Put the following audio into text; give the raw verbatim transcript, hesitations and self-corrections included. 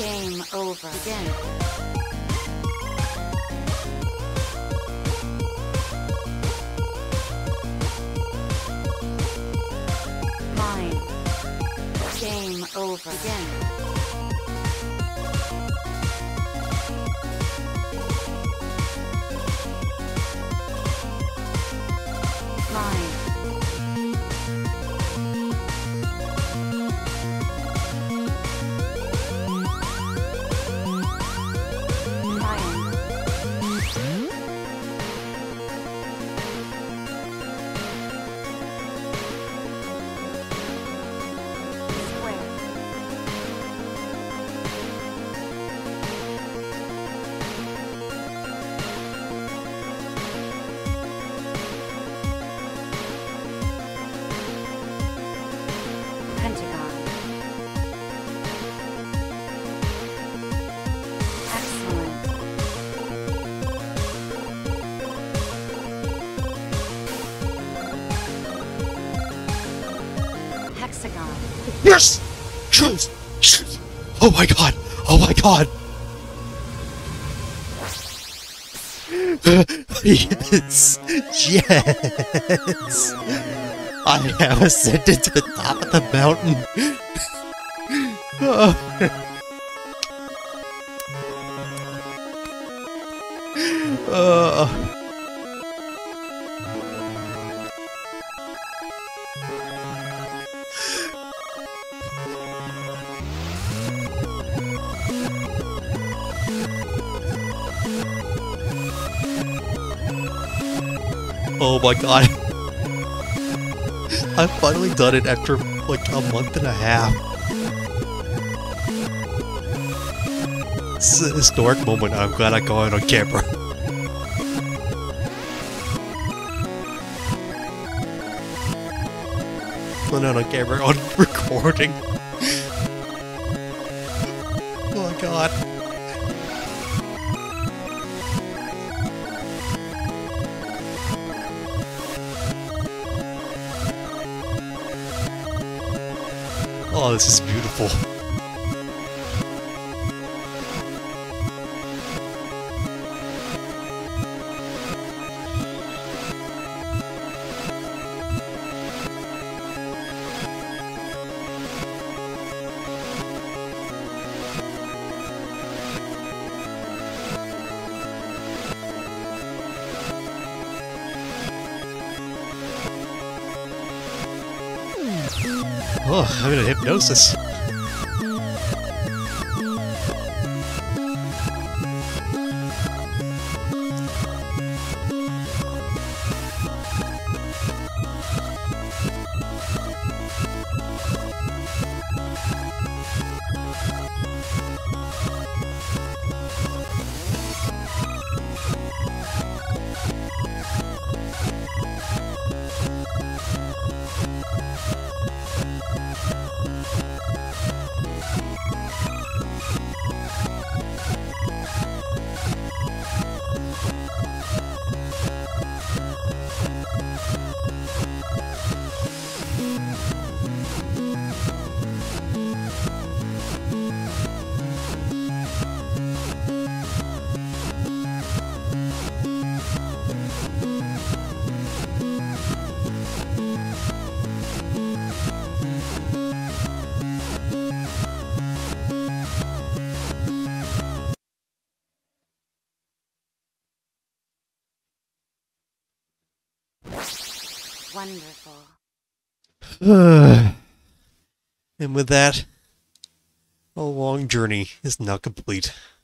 Game over. Begin. Mine. Game over. Begin. Mine. Pentagon. Excellent. Hexagon. Yes! Yes! Yes! Oh my god! Oh my god! Yes! Yes! I have ascended to the top of the mountain! Oh. Uh. Oh my god. I've finally done it after like a month and a half. This is a historic moment. I'm glad I got it on camera. Well, not on camera, on recording. Oh my god. Oh, this is beautiful. Oh, I'm in a hypnosis. Wonderful. And with that, a long journey is now complete.